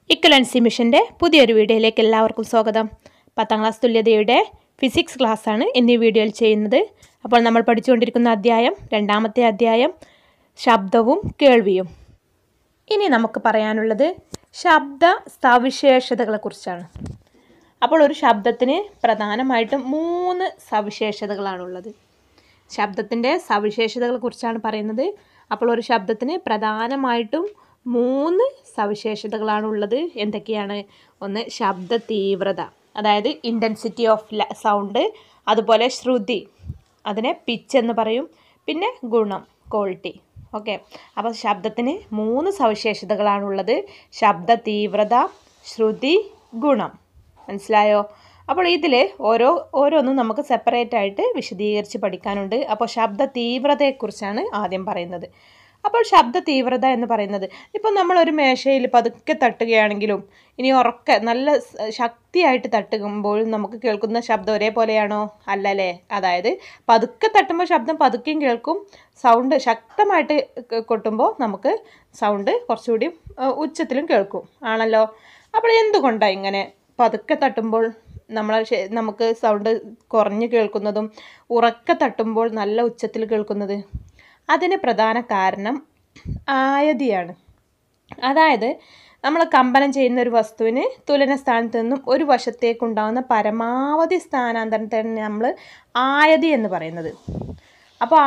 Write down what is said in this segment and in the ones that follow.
Equivalency മിഷൻ്റെ പുതിയൊരു വീഡിയോയിലേക്ക് എല്ലാവർക്കും സ്വാഗതം. 10ാം ക്ലാസ് തുല്യതയുടെ ഫിസിക്സ് ക്ലാസ്സാണ് ഇന്ന് ഈ വീഡിയോയിൽ ചെയ്യുന്നത്. അപ്പോൾ നമ്മൾ പഠിച്ചുകൊണ്ടിരിക്കുന്ന അധ്യായം 2ാമത്തെ അധ്യായം ശബ്ദവും കേൾവിയും. ഇനി നമുക്ക് പറയാനുള്ളത് ശബ്ദ സവിശേഷതകളെക്കുറിച്ചാണ്. അപ്പോൾ ഒരു ശബ്ദത്തിന് പ്രധാനമായിട്ടും 3 സവിശേഷതകളാണുള്ളത്. ശബ്ദത്തിൻ്റെ സവിശേഷതകളെക്കുറിച്ചാണ് പറയുന്നത്. അപ്പോൾ ഒരു ശബ്ദത്തിന് പ്രധാനമായിട്ടും 3 സവിശേഷതകളാണുള്ളത്. എന്തൊക്കെയാണ്? ഒന്ന് ശബ്ദ തീവ്രത, അതായത് ഇൻറ്റൻസിറ്റി ഓഫ് സൗണ്ട്, അതുപോലെ ശ്രുതി, അതിനെ പിച്ച് എന്ന് പറയും, പിന്നെ ഗുണം, ക്വാളിറ്റി. ഓക്കെ, അപ്പോൾ ശബ്ദത്തിന് 3 സവിശേഷതകളാണുള്ളത്: ശബ്ദ തീവ്രത, ശ്രുതി, ഗുണം. മനസ്സിലായോ? അപ്പോൾ ഇതിൽ ഓരോന്നും നമുക്ക് സെപ്പറേറ്റ് ആയിട്ട് വിശദീകരിച്ച് പഠിക്കാനുണ്ട്. അപ്പോൾ ശബ്ദ തീവ്രതയെക്കുറിച്ചാണ് ആദ്യം പറയുന്നത്. അപ്പോൾ ശബ്ദ തീവ്രത എന്ന് പറയുന്നത്, ഇപ്പോൾ നമ്മളൊരു മേശയിൽ പതുക്കെ തട്ടുകയാണെങ്കിലും ഇനി ഉറക്കെ നല്ല ശക്തിയായിട്ട് തട്ടുമ്പോഴും നമുക്ക് കേൾക്കുന്ന ശബ്ദം ഒരേപോലെയാണോ? അല്ലല്ലേ. അതായത് പതുക്കെ തട്ടുമ്പോൾ ശബ്ദം പതുക്കെയും കേൾക്കും, സൗണ്ട് ശക്തമായിട്ട് കൊട്ടുമ്പോൾ നമുക്ക് സൗണ്ട് കുറച്ചുകൂടി ഉച്ചത്തിലും കേൾക്കും, ആണല്ലോ. അപ്പോൾ എന്തുകൊണ്ടാണ് ഇങ്ങനെ പതുക്കെ തട്ടുമ്പോൾ നമുക്ക് സൗണ്ട് കുറഞ്ഞ് കേൾക്കുന്നതും ഉറക്കെ തട്ടുമ്പോൾ നല്ല ഉച്ചത്തിൽ കേൾക്കുന്നത്? അതിന് പ്രധാന കാരണം ആയതിയാണ്. അതായത് നമ്മൾ കമ്പനം ചെയ്യുന്ന ഒരു വസ്തുവിന് തുലന സ്ഥാനത്ത് നിന്നും ഒരു വശത്തേക്കുണ്ടാകുന്ന പരമാവധി സ്ഥാനാന്തരത്തെയാണ് നമ്മൾ ആയതി എന്ന് പറയുന്നത്. അപ്പോൾ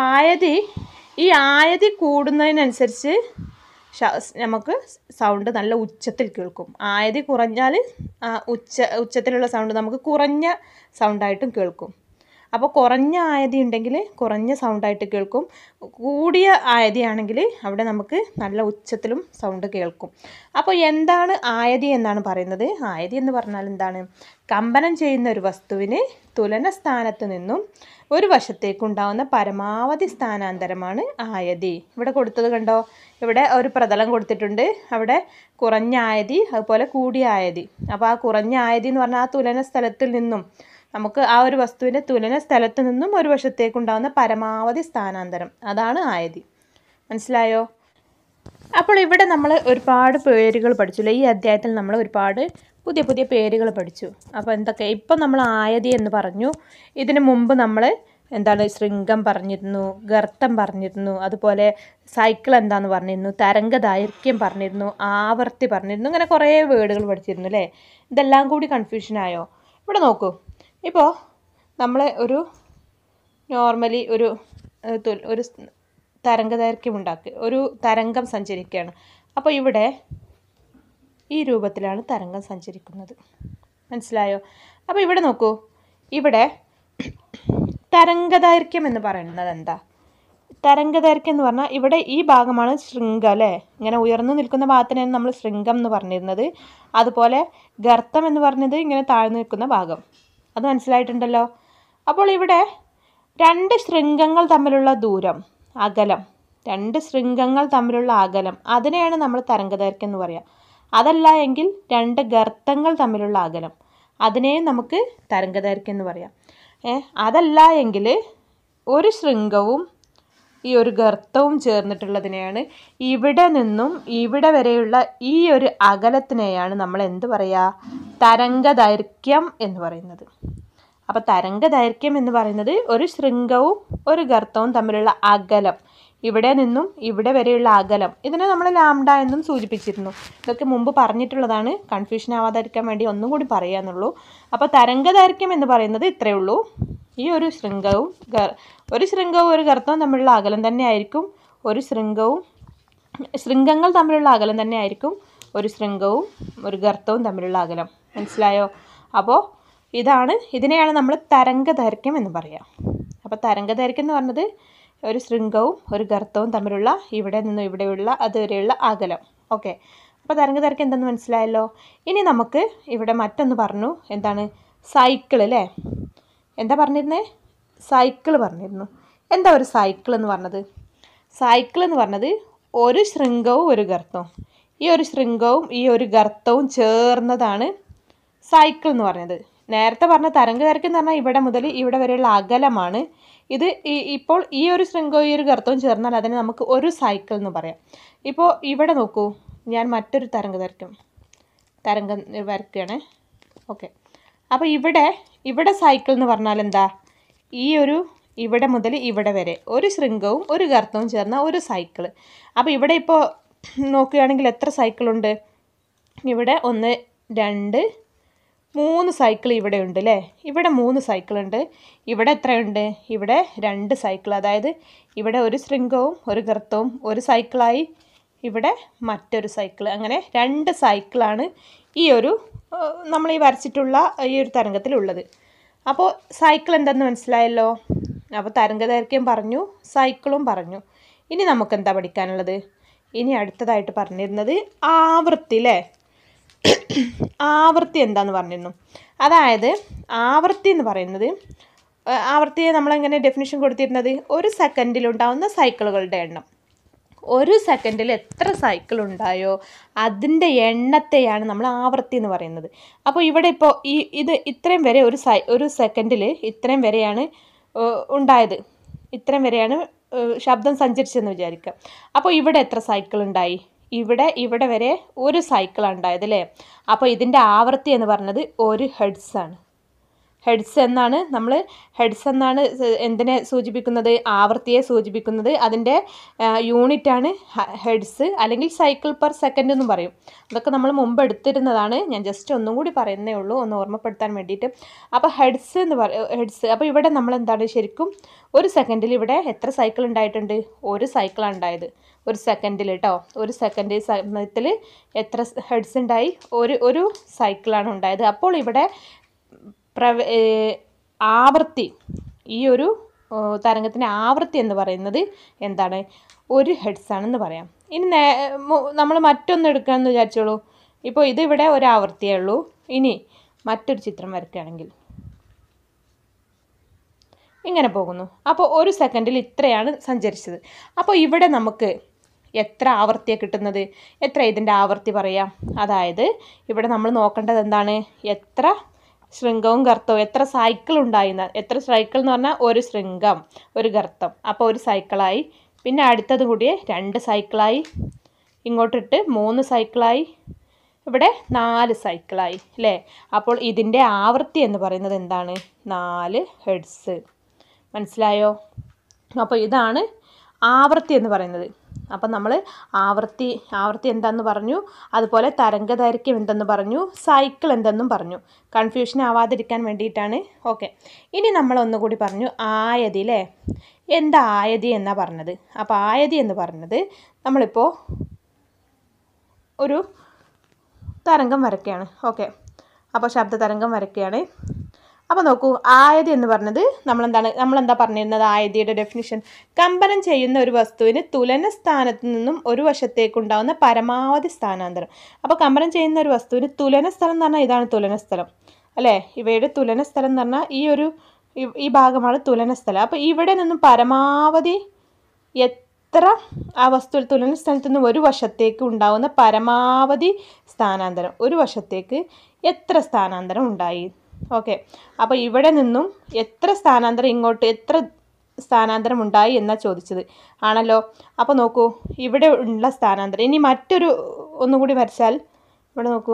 ഈ ആയതി കൂടുന്നതിനനുസരിച്ച് നമുക്ക് സൗണ്ട് നല്ല ഉച്ചത്തിൽ കേൾക്കും. ആയതി കുറഞ്ഞാൽ ഉച്ചത്തിലുള്ള സൗണ്ട് നമുക്ക് കുറഞ്ഞ സൗണ്ടായിട്ടും കേൾക്കും. അപ്പോൾ കുറഞ്ഞ ആയതി ഉണ്ടെങ്കിൽ കുറഞ്ഞ സൗണ്ടായിട്ട് കേൾക്കും, കൂടിയ ആയതിയാണെങ്കിൽ അവിടെ നമുക്ക് നല്ല ഉച്ചത്തിലും സൗണ്ട് കേൾക്കും. അപ്പോൾ എന്താണ് ആയതി എന്നാണ് പറയുന്നത്? ആയതി എന്ന് പറഞ്ഞാൽ എന്താണ്? കമ്പനം ചെയ്യുന്ന ഒരു വസ്തുവിന് തുലന സ്ഥാനത്ത് നിന്നും ഒരു വശത്തേക്കുണ്ടാവുന്ന പരമാവധി സ്ഥാനാന്തരമാണ് ആയതി. ഇവിടെ കൊടുത്തത് കണ്ടോ? ഇവിടെ ഒരു പ്രതലം കൊടുത്തിട്ടുണ്ട്, അവിടെ കുറഞ്ഞ ആയതി അതുപോലെ കൂടിയ ആയതി. അപ്പോൾ ആ കുറഞ്ഞ ആയതി എന്ന് പറഞ്ഞാൽ ആ തുലന സ്ഥലത്തിൽ നിന്നും നമുക്ക് ആ ഒരു വസ്തുവിൻ്റെ തുലന സ്ഥലത്ത് നിന്നും ഒരു വശത്തേക്കുണ്ടാകുന്ന പരമാവധി സ്ഥാനാന്തരം, അതാണ് ആയതി. മനസ്സിലായോ? അപ്പോൾ ഇവിടെ നമ്മൾ ഒരുപാട് പേരുകൾ പഠിച്ചില്ല. ഈ അധ്യായത്തിൽ നമ്മൾ ഒരുപാട് പുതിയ പേരുകൾ പഠിച്ചു. അപ്പോൾ എന്തൊക്കെ? ഇപ്പം നമ്മൾ ആയതി എന്ന് പറഞ്ഞു. ഇതിന് മുമ്പ് നമ്മൾ ശൃംഗം പറഞ്ഞിരുന്നു, ഗർത്തം പറഞ്ഞിരുന്നു, അതുപോലെ സൈക്കിൾ എന്താന്ന് പറഞ്ഞിരുന്നു, തരംഗദൈർഘ്യം പറഞ്ഞിരുന്നു, ആവർത്തി പറഞ്ഞിരുന്നു. ഇങ്ങനെ കുറേ വേർഡുകൾ പഠിച്ചിരുന്നു അല്ലേ? ഇതെല്ലാം കൂടി കൺഫ്യൂഷനായോ? ഇവിടെ നോക്കൂ. ഇപ്പോൾ നമ്മൾ നോർമലി ഒരു തരംഗദൈർഘ്യം ഉണ്ടാക്കി, ഒരു തരംഗം സഞ്ചരിക്കുകയാണ്. അപ്പോൾ ഇവിടെ ഈ രൂപത്തിലാണ് തരംഗം സഞ്ചരിക്കുന്നത്. മനസ്സിലായോ? അപ്പോൾ ഇവിടെ നോക്കൂ, ഇവിടെ തരംഗദൈർഘ്യം എന്ന് പറയുന്നത് എന്താ? തരംഗദൈർഘ്യം എന്ന് പറഞ്ഞാൽ ഇവിടെ ഈ ഭാഗമാണ് ശൃംഗം അല്ലേ? ഇങ്ങനെ ഉയർന്നു നിൽക്കുന്ന ഭാഗത്തിനാണ് നമ്മൾ ശൃംഗം എന്ന് പറഞ്ഞിരുന്നത്. അതുപോലെ ഗർത്തം എന്ന് പറഞ്ഞത് ഇങ്ങനെ താഴ്ന്നു നിൽക്കുന്ന ഭാഗം. അത് മനസ്സിലായിട്ടുണ്ടല്ലോ. അപ്പോൾ ഇവിടെ 2 ശൃംഗങ്ങൾ തമ്മിലുള്ള ദൂരം, അകലം, 2 ശൃംഗങ്ങൾ തമ്മിലുള്ള അകലം, അതിനെയാണ് നമ്മൾ തരംഗദൈർഘ്യം എന്ന് പറയുക. അതല്ല എങ്കിൽ 2 ഗർത്തങ്ങൾ തമ്മിലുള്ള അകലം, അതിനെയും നമുക്ക് തരംഗദൈർഘ്യം എന്ന് പറയാം. അതല്ല എങ്കിൽ ഒരു ശൃംഗവും ഈ ഒരു ഗർത്തവും ചേർന്നിട്ടുള്ളതിനെയാണ്, ഇവിടെ നിന്നും ഇവിടെ വരെയുള്ള ഈ ഒരു അകലത്തിനെയാണ് നമ്മൾ എന്ത് പറയുക? തരംഗദൈർഘ്യം എന്ന് പറയുന്നത്. അപ്പോൾ തരംഗദൈർഘ്യം എന്ന് പറയുന്നത് ഒരു ശൃംഗവും ഒരു ഗർത്തവും തമ്മിലുള്ള അകലം, ഇവിടെ നിന്നും ഇവിടെ വരെയുള്ള അകലം. ഇതിനെ നമ്മൾ ലാംഡ എന്നും സൂചിപ്പിച്ചിരുന്നു. ഇതൊക്കെ മുമ്പ് പറഞ്ഞിട്ടുള്ളതാണ്, കൺഫ്യൂഷൻ ആവാതിരിക്കാൻ വേണ്ടി ഒന്നും കൂടി പറയാന്നുള്ളൂ. അപ്പോൾ തരംഗദൈർഘ്യം എന്ന് പറയുന്നത് ഇത്രയേ ഉള്ളൂ. ഈ ഒരു ശൃംഗവും ഒരു ഗർത്തവും തമ്മിലുള്ള അകലം തന്നെ ആയിരിക്കും. ശൃംഗങ്ങൾ തമ്മിലുള്ള അകലം തന്നെ ആയിരിക്കും ഒരു ശൃംഗവും ഒരു ഗർത്തവും തമ്മിലുള്ള അകലം. മനസ്സിലായോ? അപ്പോൾ ഇതിനെയാണ് നമ്മൾ തരംഗദൈർഘ്യം എന്ന് പറയുക. അപ്പോൾ തരംഗദൈർഘ്യം എന്ന് പറഞ്ഞത് ഒരു ശൃംഗവും ഒരു ഗർത്തവും തമ്മിലുള്ള ഇവിടെ നിന്നും ഇവിടെയുള്ള അതുവരെയുള്ള അകലം. ഓക്കെ, അപ്പോൾ തരംഗദൈർഘ്യം എന്തെന്ന് മനസ്സിലായല്ലോ. ഇനി നമുക്ക് ഇവിടെ മറ്റൊന്ന് പറഞ്ഞു, എന്താണ്? സൈക്കിൾ അല്ലേ? എന്താ പറഞ്ഞിരുന്നേ? സൈക്കിൾ പറഞ്ഞിരുന്നു. എന്താ ഒരു സൈക്കിൾ എന്ന് പറഞ്ഞത്? സൈക്കിൾ എന്ന് പറഞ്ഞത് ഒരു ശൃംഗവും ഒരു ഗർത്തവും, ഈ ഒരു ശൃംഗവും ഈ ഒരു ഗർത്തവും ചേർന്നതാണ് സൈക്കിൾ എന്ന് പറഞ്ഞത്. നേരത്തെ പറഞ്ഞ തരംഗദൈർഘ്യം എന്ന് പറഞ്ഞാൽ ഇവിടെ മുതൽ ഇവിടെ വരെയുള്ള അകലമാണ്. ഇപ്പോൾ ഈ ഒരു ശൃംഗവും ഈ ഒരു ഗർത്തവും ചേർന്നാൽ അതിനെ നമുക്ക് ഒരു സൈക്കിൾ എന്ന് പറയാം. ഇപ്പോൾ ഇവിടെ നോക്കൂ, ഞാൻ മറ്റൊരു തരംഗദൈർഘ്യം തരംഗം വരയ്ക്കുകയാണ്. ഓക്കെ, അപ്പോൾ ഇവിടെ സൈക്കിൾ എന്ന് പറഞ്ഞാൽ എന്താ? ഇവിടെ മുതൽ ഇവിടെ വരെ ഒരു ശൃംഖവും ഒരു ഗർത്തവും ചേർന്ന ഒരു സൈക്കിൾ. അപ്പോൾ ഇവിടെ ഇപ്പോൾ നോക്കുകയാണെങ്കിൽ എത്ര സൈക്കിളുണ്ട്? ഇവിടെ 1 2 3 സൈക്കിൾ ഇവിടെ ഉണ്ട് അല്ലേ? ഇവിടെ 3 സൈക്കിളുണ്ട്. ഇവിടെ എത്രയുണ്ട്? ഇവിടെ 2 സൈക്കിൾ. അതായത് ഇവിടെ ഒരു ശൃംഖവും ഒരു ഗർത്തവും ഒരു സൈക്കിളായി, ഇവിടെ മറ്റൊരു സൈക്കിൾ. അങ്ങനെ 2 സൈക്കിളാണ് നമ്മൾ ഈ വരച്ചിട്ടുള്ള ഈ ഒരു തരംഗത്തിലുള്ളത്. അപ്പോൾ സൈക്കിൾ എന്തെന്ന് മനസ്സിലായല്ലോ. അപ്പോൾ തരംഗദൈർഘ്യം പറഞ്ഞു, സൈക്കിളും പറഞ്ഞു. ഇനി നമുക്ക് എന്താ പഠിക്കാനുള്ളത്? ഇനി അടുത്തതായിട്ട് പറഞ്ഞിരുന്നത് ആവൃത്തി അല്ലേ? ആവൃത്തി എന്താന്ന് പറഞ്ഞിരുന്നു. അതായത് ആവൃത്തി എന്ന് പറയുന്നത്, ആവൃത്തിയെ നമ്മളെങ്ങനെ ഡെഫിനിഷൻ കൊടുത്തിരുന്നത്? ഒരു സെക്കൻഡിലുണ്ടാവുന്ന സൈക്കിളുകളുടെ എണ്ണം. ഒരു സെക്കൻഡിൽ എത്ര സൈക്കിൾ ഉണ്ടായോ അതിൻ്റെ എണ്ണത്തെയാണ് നമ്മൾ ആവൃത്തി എന്ന് പറയുന്നത്. അപ്പോൾ ഇവിടെ ഇപ്പോൾ ഇത് ഇത്രയും വരെ ഒരു സെക്കൻഡിൽ ഇത്രയും വരെയാണ് ഉണ്ടായത്, ഇത്രയും വരെയാണ് ശബ്ദം സഞ്ചരിച്ചെന്ന് വിചാരിക്കുക. അപ്പോൾ ഇവിടെ എത്ര സൈക്കിൾ ഉണ്ടായി? ഇവിടെ വരെ ഒരു സൈക്കിളാണ് ഉണ്ടായത് അല്ലേ? അപ്പോൾ ഇതിൻ്റെ ആവൃത്തി എന്ന് പറഞ്ഞത് 1 ഹെർട്സാണ്. ഹെർട്സ് എന്നാണ് എന്തിനെ സൂചിപ്പിക്കുന്നത്? ആവൃത്തിയെ സൂചിപ്പിക്കുന്നത്. അതിൻ്റെ യൂണിറ്റാണ് ഹെർട്സ്, അല്ലെങ്കിൽ സൈക്കിൾ പെർ സെക്കൻഡ് എന്നും പറയും. അതൊക്കെ നമ്മൾ മുമ്പ് എടുത്തിരുന്നതാണ്. ഞാൻ ജസ്റ്റ് ഒന്നും കൂടി പറയുന്നേ ഉള്ളൂ, ഒന്ന് ഓർമ്മപ്പെടുത്താൻ വേണ്ടിയിട്ട്. അപ്പോൾ ഹെർട്സ് അപ്പോൾ ഇവിടെ നമ്മൾ എന്താണ് ശരിക്കും ഒരു സെക്കൻഡിൽ ഇവിടെ എത്ര സൈക്കിൾ ഉണ്ടായിട്ടുണ്ട്? ഒരു സൈക്കിളാണ് ഉണ്ടായത് ഒരു സെക്കൻഡിൽ കേട്ടോ. ഒരു സെക്കൻഡ് സമയത്തിൽ എത്ര ഹെർട്സ് ഉണ്ടായി? ഒരു സൈക്കിളാണ് ഉണ്ടായത്. അപ്പോൾ ഇവിടെ ആവൃത്തി, ഈ ഒരു തരംഗത്തിൻ്റെ ആവൃത്തി എന്ന് പറയുന്നത് എന്താണ്? 1 ഹെർട്സാണെന്ന് പറയാം. ഇനി നമ്മൾ മറ്റൊന്ന് എടുക്കാമെന്ന് വിചാരിച്ചോളൂ. ഇപ്പോൾ ഇതിവിടെ ഒരു ആവൃത്തിയേ ഉള്ളൂ. ഇനി മറ്റൊരു ചിത്രം വരയ്ക്കുകയാണെങ്കിൽ ഇങ്ങനെ പോകുന്നു. അപ്പോൾ ഒരു സെക്കൻഡിൽ ഇത്രയാണ് സഞ്ചരിച്ചത്. അപ്പോൾ ഇവിടെ നമുക്ക് എത്ര ആവൃത്തിയാണ് കിട്ടുന്നത്? എത്ര ഇതിൻ്റെ ആവൃത്തി പറയാം? അതായത് ഇവിടെ നമ്മൾ നോക്കേണ്ടത് എന്താണ്? എത്ര ശൃംഖവും ഗർത്തവും, എത്ര സൈക്കിൾ ഉണ്ടായിരുന്ന, എത്ര സൈക്കിൾ എന്ന് പറഞ്ഞാൽ ഒരു ശൃംഖം ഒരു ഗർത്തം, അപ്പോൾ ഒരു സൈക്കിളായി. പിന്നെ അടുത്തത് കൂടിയേ 2 സൈക്കിളായി, ഇങ്ങോട്ടിട്ട് 3 സൈക്കിളായി, ഇവിടെ 4 സൈക്കിളായി അല്ലേ? അപ്പോൾ ഇതിൻ്റെ ആവൃത്തി എന്ന് പറയുന്നത് എന്താണ്? 4 ഹെർട്സ്. മനസ്സിലായോ? അപ്പോൾ ഇതാണ് ആവൃത്തി എന്ന് പറയുന്നത്. അപ്പം നമ്മൾ ആവൃത്തി എന്താണെന്ന് പറഞ്ഞു, അതുപോലെ തരംഗദൈർഘ്യം എന്തെന്ന് പറഞ്ഞു, സൈക്കിൾ എന്തെന്നും പറഞ്ഞു. കൺഫ്യൂഷൻ ആവാതിരിക്കാൻ വേണ്ടിയിട്ടാണ്. ഓക്കെ, ഇനി നമ്മൾ ഒന്നുകൂടി പറഞ്ഞു ആയതി അല്ലേ? എന്താ ആയതി എന്നാണ് പറഞ്ഞത്? അപ്പോൾ ആയതി എന്ന് പറഞ്ഞത് നമ്മളിപ്പോൾ ഒരു തരംഗം വരയ്ക്കുകയാണ്. ഓക്കെ, അപ്പോൾ ശബ്ദ തരംഗം വരയ്ക്കുകയാണ്. അപ്പോൾ നോക്കൂ, ആയതി എന്ന് പറഞ്ഞത് നമ്മളെന്താ പറഞ്ഞിരുന്നത്? ആയതിയുടെ ഡെഫിനിഷൻ: കമ്പനം ചെയ്യുന്ന ഒരു വസ്തുവിന് തുലന സ്ഥാനത്ത് നിന്നും ഒരു വശത്തേക്കുണ്ടാകുന്ന പരമാവധി സ്ഥാനാന്തരം. അപ്പോൾ കമ്പനം ചെയ്യുന്ന ഒരു വസ്തുവിന് തുലന സ്ഥലം എന്ന് പറഞ്ഞാൽ ഇതാണ് തുലന സ്ഥലം അല്ലേ? ഇവയുടെ തുലന സ്ഥലം എന്ന് പറഞ്ഞാൽ ഈ ഭാഗമാണ് തുലന സ്ഥലം. അപ്പോൾ ഇവിടെ നിന്നും പരമാവധി എത്ര ആ വസ്തു തുലന സ്ഥലത്ത് നിന്ന് ഒരു വശത്തേക്ക് ഉണ്ടാകുന്ന പരമാവധി സ്ഥാനാന്തരം, ഒരു വശത്തേക്ക് എത്ര സ്ഥാനാന്തരം ഉണ്ടായി? ഓക്കെ, അപ്പോൾ ഇവിടെ നിന്നും എത്ര സ്ഥാനാന്തരം, ഇങ്ങോട്ട് എത്ര സ്ഥാനാന്തരം ഉണ്ടായി എന്നാണ് ചോദിച്ചത് ആണല്ലോ. അപ്പോൾ നോക്കൂ, ഇവിടെ ഉള്ള സ്ഥാനാന്തരം. ഇനി ഒന്നുകൂടി വരച്ചാൽ ഇവിടെ നോക്കൂ,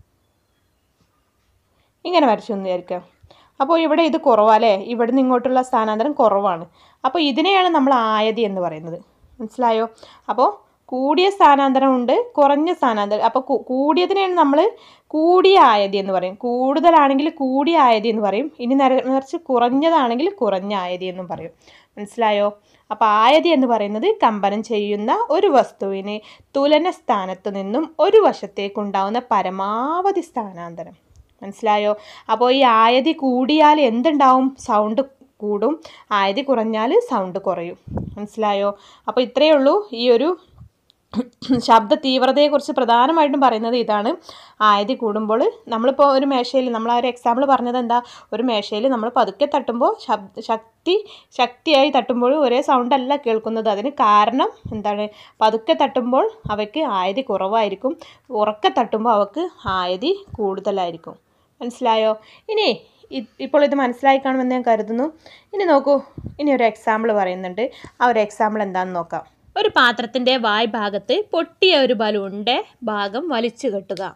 ഇങ്ങനെ വരച്ചു എന്ന് വിചാരിക്കാം. അപ്പോൾ ഇവിടെ ഇത് കുറവല്ലേ? ഇവിടെ നിന്ന് ഇങ്ങോട്ടുള്ള സ്ഥാനാന്തരം കുറവാണ്. അപ്പോൾ ഇതിനെയാണ് നമ്മൾ ആയതി എന്ന് പറയുന്നത്. മനസ്സിലായോ? അപ്പോൾ കൂടിയ സ്ഥാനാന്തരം ഉണ്ട്, കുറഞ്ഞ സ്ഥാനാന്തരം. അപ്പോൾ കൂടിയതിനെയാണ് നമ്മൾ കൂടിയ ആയതി എന്ന് പറയും. കൂടുതലാണെങ്കിൽ കൂടിയ ആയതി എന്ന് പറയും. ഇനി മറിച്ച് കുറഞ്ഞതാണെങ്കിൽ കുറഞ്ഞ ആയതി എന്നും പറയും. മനസ്സിലായോ? അപ്പോൾ ആയതി എന്ന് പറയുന്നത് കമ്പനം ചെയ്യുന്ന ഒരു വസ്തുവിന് തുലന സ്ഥാനത്ത് നിന്നും ഒരു വശത്തേക്കുണ്ടാവുന്ന പരമാവധി സ്ഥാനാന്തരം. മനസ്സിലായോ? അപ്പോൾ ഈ ആയതി കൂടിയാൽ എന്തുണ്ടാവും? സൗണ്ട് കൂടും. ആയതി കുറഞ്ഞാൽ സൗണ്ട് കുറയും. മനസ്സിലായോ? അപ്പോൾ ഇത്രയേ ഉള്ളൂ. ഈ ഒരു ശബ്ദ തീവ്രതയെക്കുറിച്ച് പ്രധാനമായിട്ടും പറയുന്നത് ഇതാണ്. ആയതി കൂടുമ്പോൾ നമ്മളിപ്പോൾ ഒരു മേശയിൽ, നമ്മൾ ആ ഒരു എക്സാമ്പിൾ പറഞ്ഞത് എന്താ? ഒരു മേശയിൽ നമ്മൾ പതുക്കെ തട്ടുമ്പോൾ ശക്തിയായി തട്ടുമ്പോൾ ഒരേ സൗണ്ട് അല്ല കേൾക്കുന്നത്. അതിന് കാരണം എന്താണ്? പതുക്കെ തട്ടുമ്പോൾ അവയ്ക്ക് ആയതി കുറവായിരിക്കും, ഉറക്കെ തട്ടുമ്പോൾ അവർക്ക് ആയതി കൂടുതലായിരിക്കും. മനസ്സിലായോ? ഇനി ഇപ്പോൾ ഇത് മനസ്സിലായി കാണുമെന്ന് ഞാൻ കരുതുന്നു. ഇനി നോക്കൂ, ഇനി ഒരു എക്സാമ്പിൾ പറയുന്നുണ്ട്. ആ ഒരു എക്സാമ്പിൾ എന്താണെന്ന് നോക്കാം. ഒരു പാത്രത്തിൻ്റെ വായ് ഭാഗത്ത് പൊട്ടിയ ഒരു ബലൂണിൻ്റെ ഭാഗം വലിച്ചു കെട്ടുക.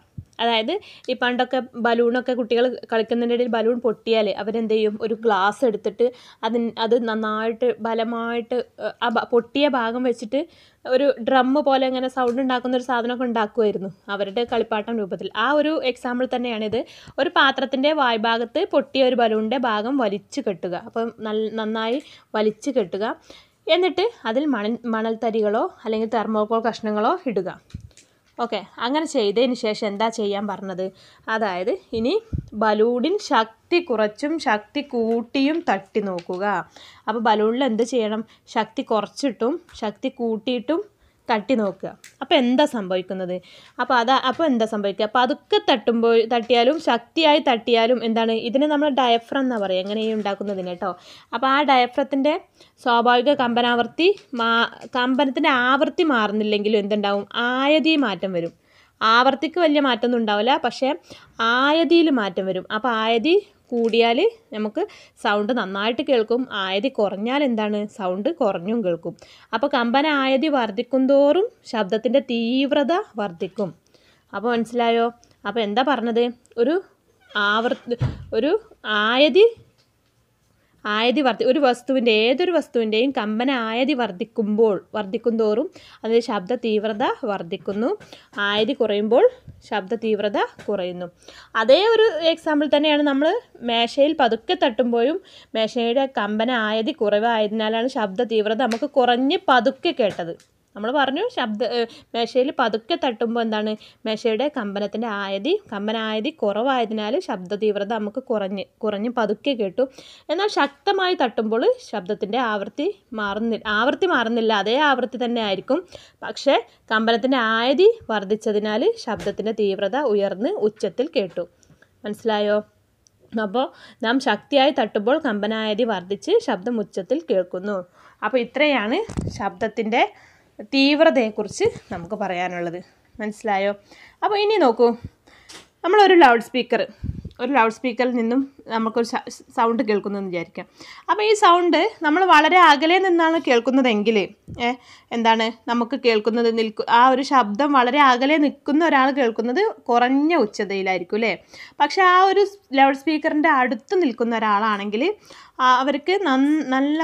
അതായത് ഈ പണ്ടൊക്കെ ബലൂണൊക്കെ കുട്ടികൾ കളിക്കുന്നതിൻ്റെ ഇടയിൽ ബലൂൺ പൊട്ടിയാൽ അവരെന്ത് ചെയ്യും, ഒരു ഗ്ലാസ് എടുത്തിട്ട് അത് നന്നായിട്ട് ബലമായിട്ട് ആ പൊട്ടിയ ഭാഗം വെച്ചിട്ട് ഒരു ഡ്രമ്മ് പോലെ ഇങ്ങനെ സൗണ്ട് ഉണ്ടാക്കുന്ന ഒരു സാധനമൊക്കെ ഉണ്ടാക്കുമായിരുന്നു അവരുടെ കളിപ്പാട്ടം രൂപത്തിൽ. ആ ഒരു എക്സാമ്പിൾ തന്നെയാണിത്. ഒരു പാത്രത്തിൻ്റെ വായ്ഭാഗത്ത് പൊട്ടിയ ഒരു ബലൂണിൻ്റെ ഭാഗം വലിച്ചു കെട്ടുക. അപ്പം നന്നായി വലിച്ചു കെട്ടുക. എന്നിട്ട് അതിൽ മണൽത്തരികളോ അല്ലെങ്കിൽ തെർമോക്കോൾ കഷ്ണങ്ങളോ ഇടുക. ഓക്കെ, അങ്ങനെ ചെയ്തതിന് ശേഷം എന്താ ചെയ്യാൻ പറഞ്ഞത്? അതായത് ഇനി ബലൂണിൽ ശക്തി കുറച്ചും ശക്തി കൂട്ടിയും തട്ടി നോക്കുക. അപ്പോൾ ബലൂണിൽ എന്ത് ചെയ്യണം? ശക്തി കുറച്ചിട്ടും ശക്തി കൂട്ടിയിട്ടും തട്ടി നോക്കുക. അപ്പോൾ എന്താ സംഭവിക്കുന്നത്? അപ്പോൾ എന്താ സംഭവിക്കുക? പതുക്കെ തട്ടിയാലും ശക്തിയായി തട്ടിയാലും എന്താണ്? ഇതിന് നമ്മൾ ഡയഫ്രം എന്നാണ് പറയുക എങ്ങനെയും ഉണ്ടാക്കുന്നതിന് കേട്ടോ. അപ്പോൾ ആ ഡയഫ്രത്തിൻ്റെ സ്വാഭാവിക കമ്പനത്തിൻ്റെ ആവൃത്തി മാറുന്നില്ലെങ്കിലും എന്തുണ്ടാവും? ആയതി മാറ്റം വരും. ആവർത്തിക്ക് വലിയ മാറ്റമൊന്നും ഉണ്ടാവില്ല, പക്ഷേ ആയതിയിൽ മാറ്റം വരും. അപ്പോൾ ആയതി കൂടിയാൽ നമുക്ക് സൗണ്ട് നന്നായിട്ട് കേൾക്കും, ആയതി കുറഞ്ഞാൽ എന്താണ്? സൗണ്ട് കുറഞ്ഞും കേൾക്കും. അപ്പോൾ കമ്പന ആയതി വർദ്ധിക്കുന്തോറും ശബ്ദത്തിൻ്റെ തീവ്രത വർദ്ധിക്കും. അപ്പോൾ മനസ്സിലായോ? അപ്പോൾ എന്താ പറഞ്ഞത്? ഒരു ഏതൊരു വസ്തുവിൻ്റെയും കമ്പന ആയതി വർദ്ധിക്കുന്തോറും അതിൻ്റെ ശബ്ദ തീവ്രത വർദ്ധിക്കുന്നു. ആയതി കുറയുമ്പോൾ ശബ്ദ തീവ്രത കുറയുന്നു. അതേ ഒരു എക്സാമ്പിൾ തന്നെയാണ് നമ്മൾ മേശയിൽ പതുക്കെ തട്ടുമ്പോഴും മേശയുടെ കമ്പന ആയതി കുറവായതിനാലാണ് ശബ്ദ തീവ്രത നമുക്ക് കുറഞ്ഞ് പതുക്കെ കേട്ടത്. നമ്മൾ പറഞ്ഞു മേശയിൽ പതുക്കെ തട്ടുമ്പോൾ എന്താണ്? മേശയുടെ കമ്പന ആയതി കുറവായതിനാൽ ശബ്ദ തീവ്രത നമുക്ക് കുറഞ്ഞ് പതുക്കെ കേട്ടു. എന്നാൽ ശക്തമായി തട്ടുമ്പോൾ ശബ്ദത്തിൻ്റെ ആവൃത്തി മാറുന്നില്ല, അതേ ആവൃത്തി തന്നെ ആയിരിക്കും. പക്ഷേ കമ്പനത്തിൻ്റെ ആയതി വർദ്ധിച്ചതിനാൽ ശബ്ദത്തിൻ്റെ തീവ്രത ഉയർന്ന് ഉച്ചത്തിൽ കേട്ടു. മനസ്സിലായോ? അപ്പോൾ നാം ശക്തിയായി തട്ടുമ്പോൾ കമ്പനായതി വർദ്ധിച്ച് ശബ്ദം ഉച്ചത്തിൽ കേൾക്കുന്നു. അപ്പോൾ ഇത്രയാണ് ശബ്ദത്തിൻ്റെ തീവ്രതയെക്കുറിച്ച് നമുക്ക് പറയാനുള്ളത്. മനസ്സിലായോ? അപ്പോൾ ഇനി നോക്കൂ, നമ്മളൊരു ലൗഡ് സ്പീക്കറിൽ നിന്നും നമുക്കൊരു സൗണ്ട് കേൾക്കുന്നതെന്ന് വിചാരിക്കാം. അപ്പോൾ ഈ സൗണ്ട് നമ്മൾ വളരെ അകലെ നിന്നാണ് കേൾക്കുന്നതെങ്കിൽ എന്താണ് നമുക്ക് കേൾക്കുന്നത്? ആ ഒരു ശബ്ദം വളരെ അകലെ നിൽക്കുന്ന ഒരാൾ കേൾക്കുന്നത് കുറഞ്ഞ ഉച്ചതയിലായിരിക്കും അല്ലേ? പക്ഷേ ആ ഒരു ലൗഡ് സ്പീക്കറിൻ്റെ അടുത്ത് നിൽക്കുന്ന ഒരാളാണെങ്കിൽ അവർക്ക് നല്ല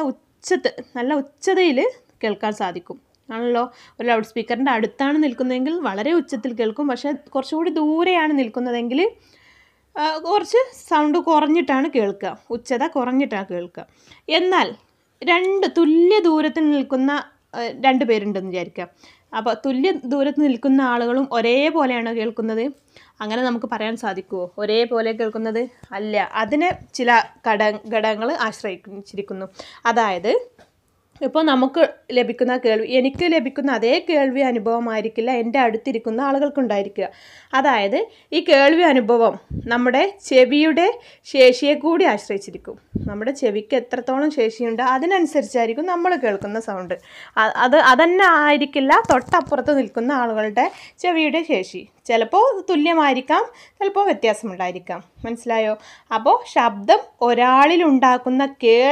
ഉച്ചതയിൽ കേൾക്കാൻ സാധിക്കും ആണല്ലോ. ഒരു ലൗഡ് സ്പീക്കറിൻ്റെ അടുത്താണ് നിൽക്കുന്നതെങ്കിൽ വളരെ ഉച്ചത്തിൽ കേൾക്കും. പക്ഷേ കുറച്ചുകൂടി ദൂരെയാണ് നിൽക്കുന്നതെങ്കിൽ കുറച്ച് സൗണ്ട് കുറഞ്ഞിട്ടാണ് കേൾക്കുക, ഉച്ചത കുറഞ്ഞിട്ടാണ് കേൾക്കുക. എന്നാൽ തുല്യ ദൂരത്തിൽ നിൽക്കുന്ന 2 പേരുണ്ടെന്ന് വിചാരിക്കാം. അപ്പോൾ തുല്യ ദൂരത്ത് നിൽക്കുന്ന ആളുകളും ഒരേപോലെയാണോ കേൾക്കുന്നത്? അങ്ങനെ നമുക്ക് പറയാൻ സാധിക്കുമോ? ഒരേപോലെ കേൾക്കുന്നത് അല്ല. അതിനെ ചില ഘടകങ്ങൾ ആശ്രയിച്ചിരിക്കുന്നു. അതായത് ഇപ്പോൾ നമുക്ക് ലഭിക്കുന്ന എനിക്ക് ലഭിക്കുന്ന അതേ കേൾവി അനുഭവമായിരിക്കില്ല എൻ്റെ അടുത്തിരിക്കുന്ന ആളുകൾക്കുണ്ടായിരിക്കുക. അതായത് ഈ കേൾവി അനുഭവം നമ്മുടെ ചെവിയുടെ ശേഷിയെ കൂടി ആശ്രയിച്ചിരിക്കും. നമ്മുടെ ചെവിക്ക് എത്രത്തോളം ശേഷിയുണ്ട് അതിനനുസരിച്ചായിരിക്കും നമ്മൾ കേൾക്കുന്ന സൗണ്ട്. അതന്നെ ആയിരിക്കില്ല തൊട്ടപ്പുറത്ത് നിൽക്കുന്ന ആളുകളുടെ ചെവിയുടെ ശേഷി. ചിലപ്പോൾ തുല്യമായിരിക്കാം, ചിലപ്പോൾ വ്യത്യാസമുണ്ടായിരിക്കാം. മനസ്സിലായോ? അപ്പോൾ ശബ്ദം ഒരാളിലുണ്ടാക്കുന്ന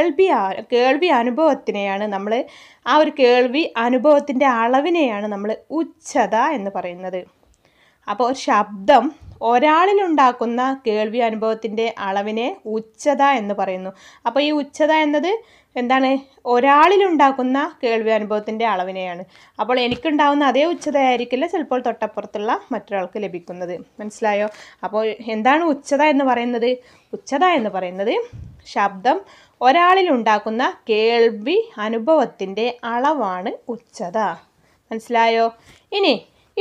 കേൾവി അനുഭവത്തിനെയാണ് നമ്മൾ ആ ഒരു കേൾവി അനുഭവത്തിൻ്റെ അളവിനെയാണ് നമ്മൾ ഉച്ചത എന്ന് പറയുന്നത്. അപ്പോൾ ശബ്ദം ഒരാളിലുണ്ടാക്കുന്ന കേൾവി അനുഭവത്തിൻ്റെ അളവിനെ ഉച്ചത എന്ന് പറയുന്നു. അപ്പോൾ ഈ ഉച്ചത എന്നത് എന്താണ്? ഒരാളിലുണ്ടാക്കുന്ന കേൾവി അനുഭവത്തിൻ്റെ അളവിനെയാണ്. അപ്പോൾ എനിക്കുണ്ടാവുന്ന അതേ ഉച്ചതയായിരിക്കില്ല ചിലപ്പോൾ തൊട്ടപ്പുറത്തുള്ള മറ്റൊരാൾക്ക് ലഭിക്കുന്നത്. മനസ്സിലായോ? അപ്പോൾ എന്താണ് ഉച്ചത എന്ന് പറയുന്നത്? ഉച്ചത എന്ന് പറയുന്നത് ശബ്ദം ഒരാളിലുണ്ടാക്കുന്ന കേൾവി അനുഭവത്തിൻ്റെ അളവാണ് ഉച്ചത. മനസ്സിലായോ? ഇനി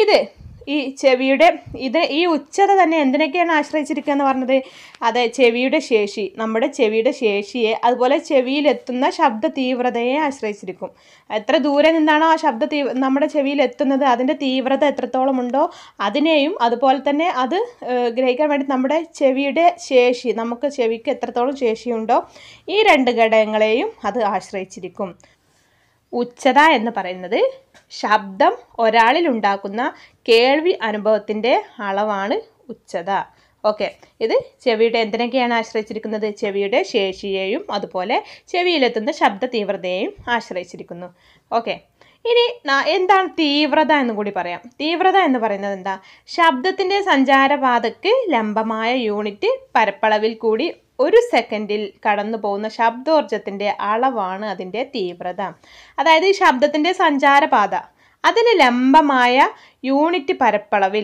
ഈ ഉച്ചത തന്നെ എന്തിനൊക്കെയാണ് ആശ്രയിച്ചിരിക്കുക എന്ന് പറഞ്ഞത്? അതെ, ചെവിയുടെ ശേഷി, നമ്മുടെ ചെവിയുടെ ശേഷിയെ, അതുപോലെ ചെവിയിലെത്തുന്ന ശബ്ദ തീവ്രതയെ ആശ്രയിച്ചിരിക്കും. എത്ര ദൂരെ നിന്നാണോ ആ നമ്മുടെ ചെവിയിലെത്തുന്നത് അതിൻ്റെ തീവ്രത എത്രത്തോളം ഉണ്ടോ അതിനെയും, അതുപോലെ തന്നെ അത് ഗ്രഹിക്കാൻ വേണ്ടി നമ്മുടെ ചെവിയുടെ ശേഷി, നമുക്ക് ചെവിക്ക് എത്രത്തോളം ശേഷിയുണ്ടോ ഈ 2 ഘടകങ്ങളെയും അത് ആശ്രയിച്ചിരിക്കും. ഉച്ചത എന്ന് പറയുന്നത് ശബ്ദം ഒരാളിലുണ്ടാക്കുന്ന കേൾവി അനുഭവത്തിൻ്റെ അളവാണ് ഉച്ചത. ഓക്കെ, ഇത് ചെവിയുടെ എന്തിനൊക്കെയാണ് ആശ്രയിച്ചിരിക്കുന്നത്? ചെവിയുടെ ശേഷിയെയും അതുപോലെ ചെവിയിലെത്തുന്ന ശബ്ദ തീവ്രതയെയും ആശ്രയിച്ചിരിക്കുന്നു. ഓക്കെ, ഇനി എന്താണ് തീവ്രത എന്ന് കൂടി പറയാം. തീവ്രത എന്ന് പറയുന്നത് എന്താ? ശബ്ദത്തിൻ്റെ സഞ്ചാരപാതയ്ക്ക് ലംബമായ യൂണിറ്റ് പരപ്പളവിൽ കൂടി 1 സെക്കൻഡിൽ കടന്നു പോകുന്ന ശബ്ദോർജ്ജത്തിൻ്റെ അളവാണ് അതിൻ്റെ തീവ്രത. അതായത് ഈ ശബ്ദത്തിൻ്റെ സഞ്ചാരപാത അതിന് ലംബമായ യൂണിറ്റ് പരപ്പളവിൽ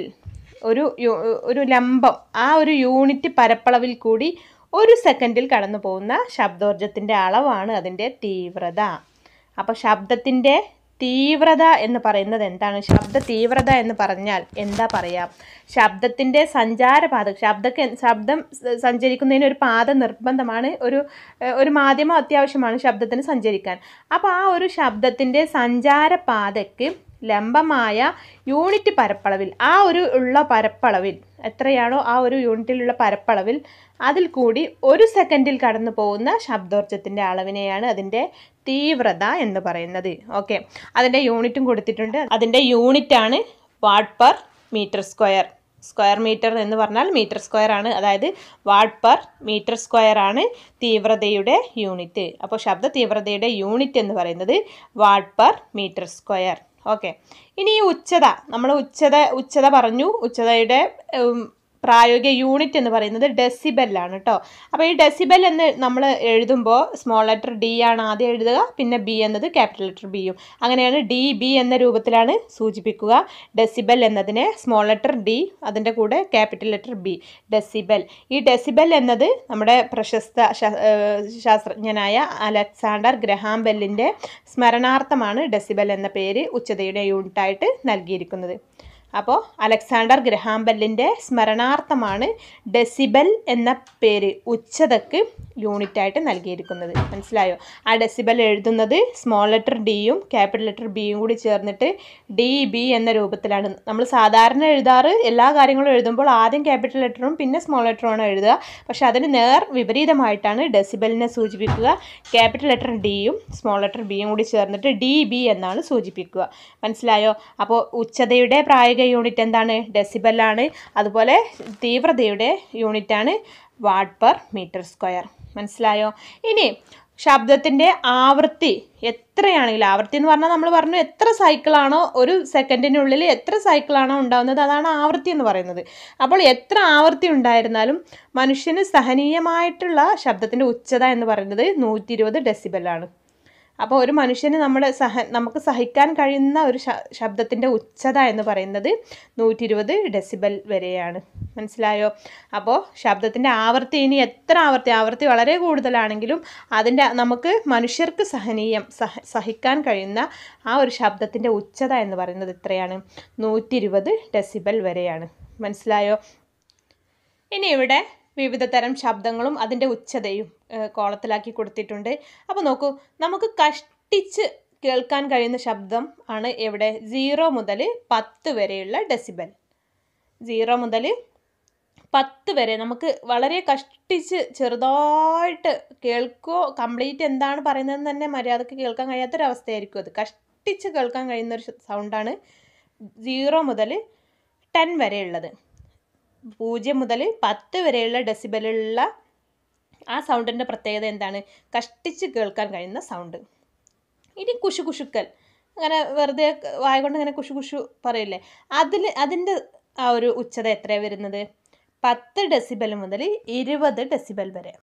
ഒരു ലംബം, ആ ഒരു യൂണിറ്റ് പരപ്പളവിൽ കൂടി 1 സെക്കൻഡിൽ കടന്നു പോകുന്ന ശബ്ദോർജ്ജത്തിൻ്റെ അളവാണ് അതിൻ്റെ തീവ്രത. അപ്പോൾ ശബ്ദത്തിൻ്റെ തീവ്രത എന്ന് പറയുന്നത് എന്താണ്? ശബ്ദ തീവ്രത എന്ന് പറഞ്ഞാൽ എന്താ പറയാം? ശബ്ദത്തിൻ്റെ സഞ്ചാരപാത, ശബ്ദം സഞ്ചരിക്കുന്നതിന് ഒരു പാത നിർബന്ധമാണ്. ഒരു മാധ്യമം അത്യാവശ്യമാണ് ശബ്ദത്തിന് സഞ്ചരിക്കാൻ. അപ്പോൾ ആ ഒരു ശബ്ദത്തിൻ്റെ സഞ്ചാരപാതയ്ക്ക് ലംബമായ യൂണിറ്റ് പരപ്പളവിൽ, ആ ഒരു ഉള്ള പരപ്പളവിൽ എത്രയാണോ ആ ഒരു യൂണിറ്റിലുള്ള പരപ്പളവിൽ അതിൽ കൂടി 1 സെക്കൻഡിൽ കടന്നു പോകുന്ന ശബ്ദോർജ്ജത്തിൻ്റെ അളവിനെയാണ് അതിൻ്റെ തീവ്രത എന്ന് പറയുന്നത്. ഓക്കെ, അതിൻ്റെ യൂണിറ്റും കൊടുത്തിട്ടുണ്ട്. അതിൻ്റെ യൂണിറ്റാണ് watt per metre square. Square metre എന്ന് പറഞ്ഞാൽ മീറ്റർ സ്ക്വയർ ആണ്. അതായത് വാട്ട് പെർ മീറ്റർ സ്ക്വയർ ആണ് തീവ്രതയുടെ യൂണിറ്റ്. അപ്പോൾ ശബ്ദ തീവ്രതയുടെ യൂണിറ്റ് എന്ന് പറയുന്നത് watt per metre square. Okay, ഇനി ഈ ഉച്ചത, നമ്മൾ ഉച്ചത പറഞ്ഞു. ഉച്ചതയുടെ പ്രായോഗിക യൂണിറ്റ് എന്ന് പറയുന്നത് ഡെസിബെല്ലാണ് കേട്ടോ. അപ്പോൾ ഈ ഡെസിബെൽ എന്ന് നമ്മൾ എഴുതുമ്പോൾ സ്മോൾ ലെറ്റർ ഡി ആണ് ആദ്യം എഴുതുക, പിന്നെ ബി എന്നത് ക്യാപിറ്റൽ ലെറ്റർ ബിയും. അങ്ങനെയാണ് ഡി ബി എന്ന രൂപത്തിലാണ് സൂചിപ്പിക്കുക. ഡെസിബെൽ എന്നതിനെ സ്മോൾ ലെറ്റർ ഡി, അതിൻ്റെ കൂടെ ക്യാപിറ്റൽ ലെറ്റർ ബി, ഡെസിബെൽ. ഈ ഡെസിബെൽ എന്നത് നമ്മുടെ പ്രശസ്ത ശാസ്ത്രജ്ഞനായ അലക്സാണ്ടർ ഗ്രഹാം ബെല്ലിൻ്റെ സ്മരണാർത്ഥമാണ് ഡെസിബെൽ എന്ന പേര് ഉച്ചതയുടെ യൂണിറ്റായിട്ട് നൽകിയിരിക്കുന്നത്. അപ്പോൾ അലക്സാണ്ടർ ഗ്രഹാം ബെല്ലിൻ്റെ സ്മരണാർത്ഥമാണ് ഡെസിബൽ എന്ന പേര് ഉച്ചതയ്ക്ക് യൂണിറ്റായിട്ട് നൽകിയിരിക്കുന്നത്. മനസ്സിലായോ? ആ ഡെസിബൽ എഴുതുന്നത് സ്മോൾ ലെറ്റർ ഡിയും ക്യാപിറ്റൽ ലെറ്റർ ബിയും കൂടി ചേർന്നിട്ട് ഡി ബി എന്ന രൂപത്തിലാണ് നമ്മൾ സാധാരണ എഴുതാറ്. എല്ലാ കാര്യങ്ങളും എഴുതുമ്പോൾ ആദ്യം ക്യാപിറ്റൽ ലെറ്ററും പിന്നെ സ്മോൾ ലെറ്ററുമാണ് എഴുതുക. പക്ഷെ അതിന് നേർ വിപരീതമായിട്ടാണ് ഡെസിബലിനെ സൂചിപ്പിക്കുക. ക്യാപിറ്റൽ ലെറ്റർ ഡിയും സ്മോൾ ലെറ്റർ ബിയും കൂടി ചേർന്നിട്ട് ഡി ബി എന്നാണ് സൂചിപ്പിക്കുക. മനസ്സിലായോ? അപ്പോൾ ഉച്ചതയുടെ പ്രായോഗിക യൂണിറ്റ് എന്താണ്? ഡെസിബലാണ്. അതുപോലെ തീവ്രതയുടെ യൂണിറ്റാണ് വാട്ട് പെർ മീറ്റർ സ്ക്വയർ. മനസ്സിലായോ? ഇനി ശബ്ദത്തിൻ്റെ ആവൃത്തി എത്രയാണെങ്കിലും, ആവൃത്തി എന്ന് പറഞ്ഞാൽ നമ്മൾ പറഞ്ഞു എത്ര സൈക്കിളാണോ ഒരു സെക്കൻഡിനുള്ളിൽ എത്ര സൈക്കിളാണോ ഉണ്ടാകുന്നത് അതാണ് ആവൃത്തി എന്ന് പറയുന്നത്. അപ്പോൾ എത്ര ആവൃത്തി ഉണ്ടായിരുന്നാലും മനുഷ്യന് സഹനീയമായിട്ടുള്ള ശബ്ദത്തിൻ്റെ ഉച്ചത എന്ന് പറയുന്നത് 120 ഡെസിബലാണ്. അപ്പോൾ ഒരു മനുഷ്യന് നമുക്ക് സഹിക്കാൻ കഴിയുന്ന ഒരു ശബ്ദത്തിൻ്റെ ഉച്ചത എന്ന് പറയുന്നത് 120 ഡെസിബൽ വരെയാണ്. മനസ്സിലായോ? അപ്പോൾ ശബ്ദത്തിൻ്റെ ആവൃത്തി, ഇനി എത്ര ആവൃത്തി വളരെ കൂടുതലാണെങ്കിലും നമുക്ക് മനുഷ്യർക്ക് സഹിക്കാൻ കഴിയുന്ന ആ ഒരു ശബ്ദത്തിൻ്റെ ഉച്ചത എന്ന് പറയുന്നത് എത്രയാണ്? 120 ഡെസിബൽ വരെയാണ്. മനസ്സിലായോ? ഇനി ഇവിടെ വിവിധ തരം ശബ്ദങ്ങളും അതിൻ്റെ ഉച്ചതയും കോളത്തിലാക്കി കൊടുത്തിട്ടുണ്ട്. അപ്പോൾ നോക്കൂ, നമുക്ക് കഷ്ടിച്ച് കേൾക്കാൻ കഴിയുന്ന ശബ്ദം ആണ് എവിടെ? 0 മുതൽ 10 വരെയുള്ള ഡെസിബൽ. 0 മുതൽ 10 വരെ നമുക്ക് വളരെ കഷ്ടിച്ച് ചെറുതായിട്ട് കംപ്ലീറ്റ് എന്താണ് പറയുന്നതെന്ന് തന്നെ മര്യാദക്ക് കേൾക്കാൻ കഴിയാത്തൊരവസ്ഥയായിരിക്കും. അത് കഷ്ടിച്ച് കേൾക്കാൻ കഴിയുന്നൊരു സൗണ്ടാണ് 0 മുതൽ 10 വരെയുള്ളത്. 0 മുതൽ 10 വരെയുള്ള ഡെസിബലുള്ള ആ സൗണ്ടിൻ്റെ പ്രത്യേകത എന്താണ്? കഷ്ടിച്ച് കേൾക്കാൻ കഴിയുന്ന സൗണ്ട്. ഇനി കുശുകുശുക്കൽ, അങ്ങനെ വെറുതെ വായ കൊണ്ട് ഇങ്ങനെ കുശു പറയില്ലേ, അതിൻ്റെ ആ ഒരു ഉച്ചത എത്രയാണ് വരുന്നത്? 10 ഡെസിബൽ മുതൽ 20 ഡെസിബൽ വരെ.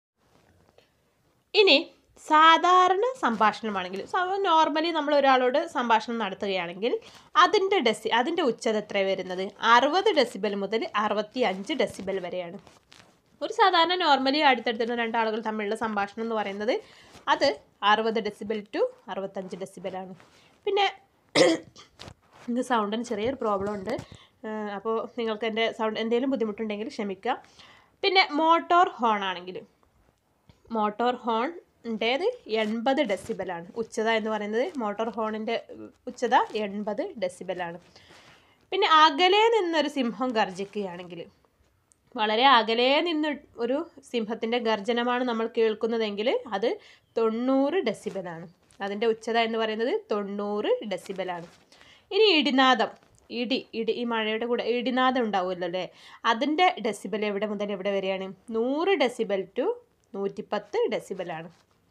ഇനി സാധാരണ സംഭാഷണമാണെങ്കിൽ, നോർമലി നമ്മൾ ഒരാളോട് സംഭാഷണം നടത്തുകയാണെങ്കിൽ അതിൻ്റെ ഉച്ചത എത്ര വരുന്നത്? 60 ഡെസിബൽ മുതൽ 65 ഡെസിബൽ വരെയാണ്. ഒരു സാധാരണ നോർമലി അടുത്തടുത്തുള്ള രണ്ടാളുകൾ തമ്മിലുള്ള സംഭാഷണം എന്ന് പറയുന്നത് അത് 60 ഡെസിബൽ ടു 65 ഡെസിബലാണ്. പിന്നെ എനിക്ക് സൗണ്ടിന് ചെറിയൊരു പ്രോബ്ലം ഉണ്ട്. അപ്പോൾ നിങ്ങൾക്ക് എൻ്റെ സൗണ്ട് എന്തെങ്കിലും ബുദ്ധിമുട്ടുണ്ടെങ്കിൽ ക്ഷമിക്കുക. പിന്നെ മോട്ടോർ ഹോൺ ആണെങ്കിൽ, മോട്ടോർ ഹോൺ ൻ്റേത് 80 ഡെസിബലാണ് ഉച്ചത എന്ന് പറയുന്നത്. മോട്ടോർ ഹോണിൻ്റെ ഉച്ചത 80 ഡെസിബലാണ്. പിന്നെ അകലെ നിന്നൊരു സിംഹം ഗർജിക്കുകയാണെങ്കിൽ, വളരെ അകലെ നിന്ന് ഒരു സിംഹത്തിൻ്റെ ഗർജനമാണ് നമ്മൾ കേൾക്കുന്നതെങ്കിൽ അത് 90 ഡെസിബലാണ്. അതിൻ്റെ ഉച്ചത എന്ന് പറയുന്നത് 90 ഡെസിബലാണ്. ഇനി ഇടിനാദം, ഈ മഴയുടെ കൂടെ ഇടിനാദം ഉണ്ടാവുമല്ലോ അല്ലേ, അതിൻ്റെ ഡെസിബൽ എവിടെ മുതൽ എവിടെ വരെയാണ്? 100 ഡെസിബൽ ടു 110 ഡെസിബലാണ്.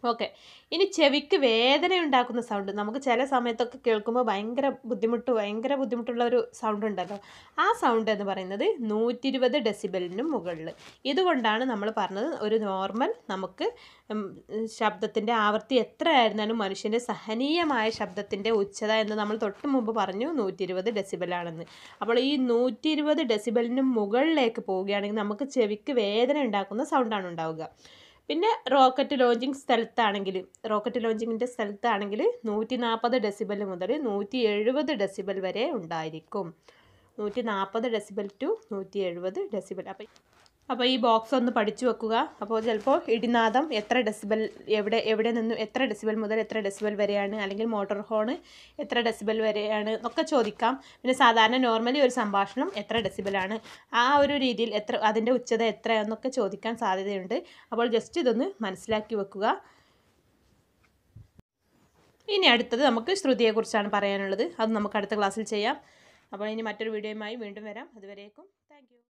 ഓക്കെ, ഇനി ചെവിക്ക് വേദന ഉണ്ടാക്കുന്ന സൗണ്ട് നമുക്ക് ചില സമയത്തൊക്കെ കേൾക്കുമ്പോൾ ഭയങ്കര ബുദ്ധിമുട്ടുള്ള ഒരു സൗണ്ട് ഉണ്ടല്ലോ. ആ സൗണ്ട് എന്ന് പറയുന്നത് 120 ഡെസിബലിനും മുകളിൽ. ഇതുകൊണ്ടാണ് നമ്മൾ പറഞ്ഞത് ഒരു നോർമൽ നമുക്ക് ശബ്ദത്തിൻ്റെ ആവൃത്തി എത്ര ആയിരുന്നാലും മനുഷ്യൻ്റെ സഹനീയമായ ശബ്ദത്തിൻ്റെ ഉച്ചത എന്ന് നമ്മൾ തൊട്ട് മുമ്പ് പറഞ്ഞു 120 ഡെസിബലാണെന്ന്. അപ്പോൾ ഈ 120 ഡെസിബലിനും മുകളിലേക്ക് പോവുകയാണെങ്കിൽ നമുക്ക് ചെവിക്ക് വേദന ഉണ്ടാക്കുന്ന സൗണ്ടാണ് ഉണ്ടാവുക. പിന്നെ റോക്കറ്റ് ലോഞ്ചിങ്ങിൻ്റെ സ്ഥലത്താണെങ്കിൽ 140 ഡെസിബൽ മുതൽ 170 ഡെസിബൽ വരെ ഉണ്ടായിരിക്കും. 140 ഡെസിബൽ ടു 170 ഡെസിബൽ. അപ്പോൾ ഈ ബോക്സ് ഒന്ന് പഠിച്ചു വെക്കുക. അപ്പോൾ ചിലപ്പോൾ ഇടിനാദം എത്ര ഡെസിബൽ, എവിടെ നിന്നും എത്ര ഡെസിബൽ മുതൽ എത്ര ഡെസിബൽ വരെയാണ്, അല്ലെങ്കിൽ മോട്ടോർ ഹോൺ എത്ര ഡെസിബൽ വരെയാണ് എന്നൊക്കെ ചോദിക്കാം. പിന്നെ സാധാരണ നോർമലി ഒരു സംഭാഷണം എത്ര ഡെസിബലാണ്, ആ ഒരു രീതിയിൽ അതിൻ്റെ ഉച്ചത എത്രയാണെന്നൊക്കെ ചോദിക്കാൻ സാധ്യതയുണ്ട്. അപ്പോൾ ജസ്റ്റ് ഇതൊന്ന് മനസ്സിലാക്കി വെക്കുക. ഇനി അടുത്തത് നമുക്ക് ശ്രുതിയെക്കുറിച്ചാണ് പറയാനുള്ളത്. അത് നമുക്ക് അടുത്ത ക്ലാസ്സിൽ ചെയ്യാം. അപ്പോൾ ഇനി മറ്റൊരു വീഡിയോയുമായി വീണ്ടും വരാം. അതുവരേക്കും താങ്ക് യു.